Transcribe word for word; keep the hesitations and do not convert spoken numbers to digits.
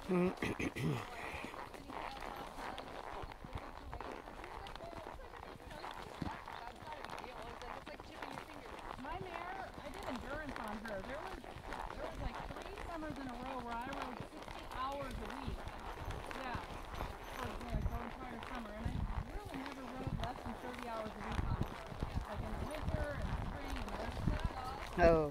My mare, I did endurance on her. There was, there was like three summers in a row where I rode sixty hours a week. Yeah, for like the entire summer, and I really never rode less than thirty hours a week on her. Like in the winter and the spring and the rest of that. Oh.